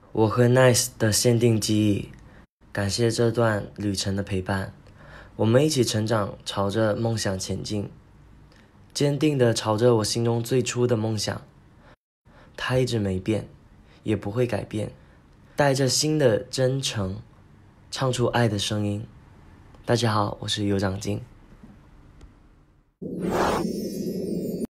我和 Nice 的限定记忆，感谢这段旅程的陪伴，我们一起成长，朝着梦想前进，坚定地朝着我心中最初的梦想。它一直没变，也不会改变，带着新的真诚，唱出爱的声音。大家好，我是尤长靖。